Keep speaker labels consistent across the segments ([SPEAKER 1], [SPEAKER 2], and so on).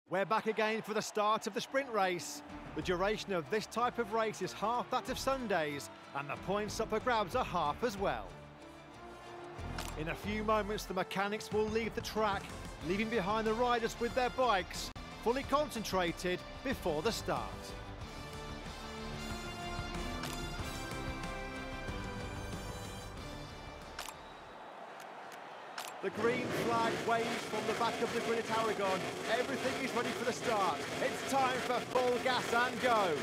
[SPEAKER 1] We're back again for the start of the sprint race. The duration of this type of race is half that of Sunday's, and the points up for grabs are half as well. In a few moments, the mechanics will leave the track, leaving behind the riders with their bikes, fully concentrated before the start. The green flag waves from the back of the grid at Aragon. Everything is ready for the start. It's time for full gas and go.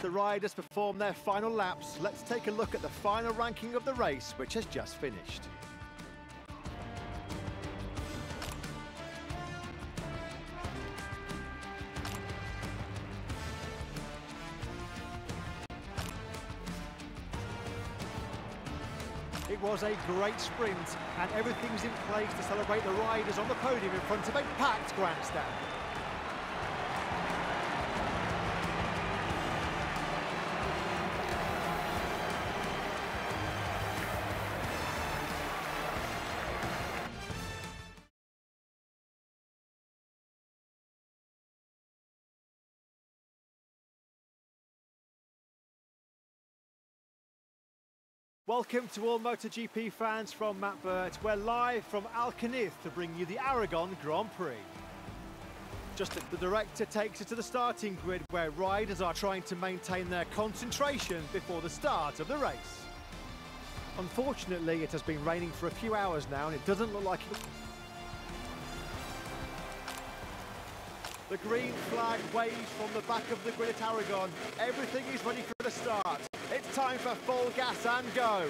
[SPEAKER 1] the riders perform their final laps, let's take a look at the final ranking of the race, which has just finished. It was a great sprint, and everything's in place to celebrate the riders on the podium in front of a packed grandstand. Welcome to all MotoGP fans from Matt Burt. We're live from Alcañiz to bring you the Aragon Grand Prix. Just as the director takes us to the starting grid where riders are trying to maintain their concentration before the start of the race. Unfortunately, it has been raining for a few hours now and it doesn't look like it. The green flag waves from the back of the grid at Aragon. Everything is ready for the start. It's time for full gas and go.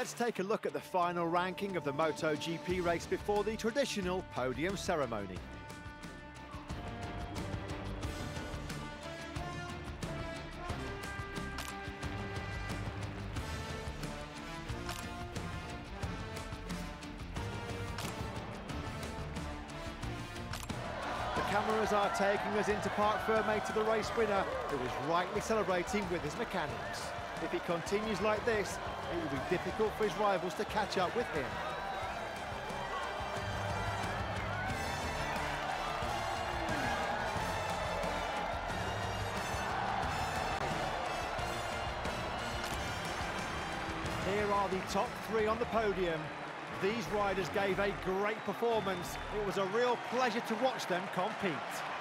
[SPEAKER 1] Let's take a look at the final ranking of the MotoGP race before the traditional podium ceremony. The cameras are taking us into Parc Ferme to the race winner, who is rightly celebrating with his mechanics. If he continues like this, it will be difficult for his rivals to catch up with him. Here are the top three on the podium. These riders gave a great performance. It was a real pleasure to watch them compete.